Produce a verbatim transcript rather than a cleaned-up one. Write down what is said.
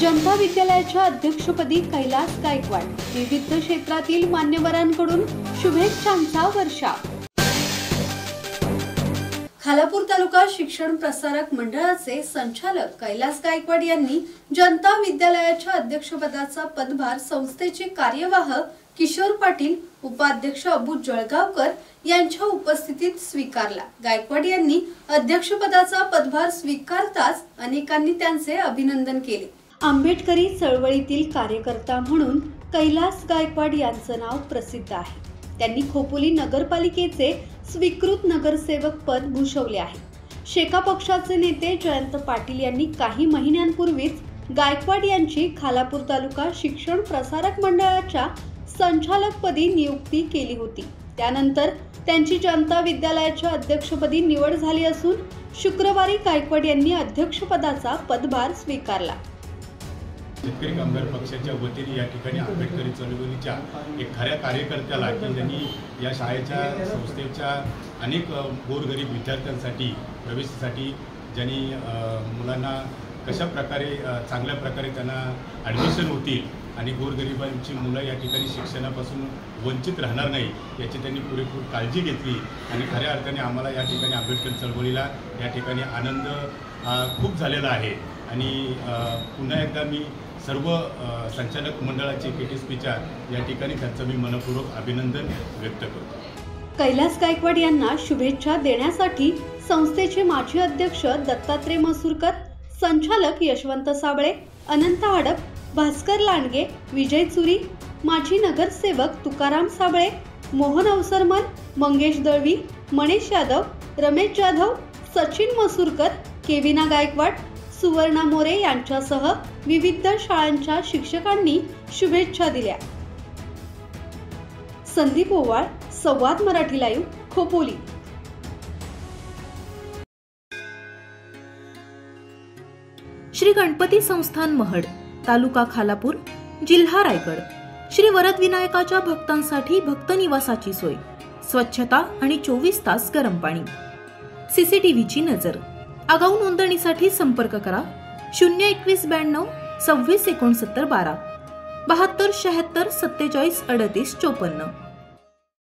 जनता विद्यालयाच्या अध्यक्षपदी कैलास गायकवाड, विविध क्षेत्रातील मान्यवरांकडून शुभेच्छांचा वर्षाव। खालापूर तालुका शिक्षण प्रसारक मंडळाचे संचालक कैलास गायकवाड यांनी जनता विद्यालयाच्या अध्यक्षपदाचा पदभार संस्थेचे कार्यवाह किशोर पाटील, उपाध्यक्ष अबू जळगावकर यांच्या उपस्थितीत स्वीकारला। गायकवाड यांनी अध्यक्षपदाचा पदभार स्वीकारताच अनेकांनी त्यांचे अभिनंदन केले। आंबेडकरी चळवळीतील कार्यकर्ता म्हणून कैलास गायकवाड यांचे नाव प्रसिद्ध आहे। त्यांनी खोपोली नगरपालिकेचे स्वीकृत नगरसेवक पद भूषवले आहे। शेका पक्षाचे नेते जयंत पाटील यांनी काही महिन्यांपूर्वीच गायकवाड यांची खालापूर तालुका शिक्षण प्रसारक मंडळाच्या संचालकपदी नियुक्ती केली होती। त्यानंतर त्यांची जनता विद्यालयाच्या अध्यक्षपदी निवड झाली असून शुक्रवारी गायकवाड यांनी अध्यक्षपदाचा पदभार स्वीकारला। शेतकरी कामगार पक्षाच्या वतीने या ठिकाणी आंबेडकरी चळवळीच्या एक खऱ्या कार्यकर्त्याला की ज्यांनी या शाळेच्या संस्थेच्या अनेक गोरगरीब विद्यार्थ्यांसाठी प्रवेशासाठी ज्यांनी मुलांना कशा प्रकारे चांगल्या प्रकारे त्यांना ॲडमिशन होतील आणि गोरगरिबांची मुलं या ठिकाणी शिक्षणापासून वंचित राहणार नाही याची त्यांनी पुरेपूर काळजी घेतली आणि खऱ्या अर्थाने आम्हाला या ठिकाणी आंबेडकर चळवळीला या ठिकाणी आनंद खूप झालेला आहे। आणि पुन्हा एकदा मी सर्व संचालक मंडळाचे के टी एस पीच्या या ठिकाणी त्यांचं मी मनपूर्वक अभिनंदन व्यक्त करतो। कैलास गायकवाड यांना शुभेच्छा देण्यासाठी संस्थेचे माजी अध्यक्ष दत्तात्रय मसूरकर, संचालक यशवंत साबळे, अनंत हडप, भास्कर लांडगे, विजय चुरी, माजी नगरसेवक तुकाराम साबळे, मोहन अवसरमल, मंगेश दळवी, मनीष यादव, रमेश जाधव, सचिन मसूरकर, केविना गायकवाड, सुवर्णा मोरे यांच्यासह विविध शाळांच्या शिक्षकांनी शुभेच्छा दिल्या। संदीप ओवाळ, संवाद मराठी लाईव्ह, खोपोली। श्री गणपती संस्थान महड, तालुका खालापूर, जिल्हा रायगड। श्री वरद विनायकाच्या भक्तांसाठी भक्त निवासाची सोय, स्वच्छता आणि चोवीस तास गरम पाणी, सीसीटीव्हीची नजर। आगाऊ नोंदणीसाठी संपर्क करा शून्य एकवीस ब्याण्णव सव्वीस एकोणसत्तर बारा बहात्तर शहात्तर सत्तेचाळीस अडतीस चोपन्न।